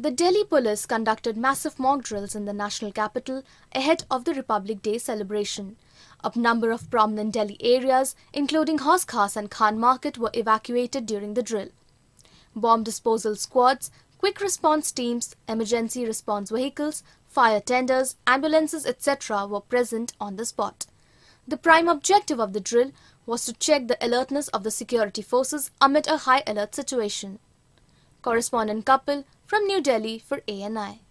The Delhi police conducted massive mock drills in the national capital ahead of the Republic Day celebration. A number of prominent Delhi areas, including Hauz Khas and Khan Market, were evacuated during the drill. Bomb disposal squads, quick response teams, emergency response vehicles, fire tenders, ambulances, etc. were present on the spot. The prime objective of the drill was to check the alertness of the security forces amid a high alert situation. Correspondent Kapil from New Delhi for ANI.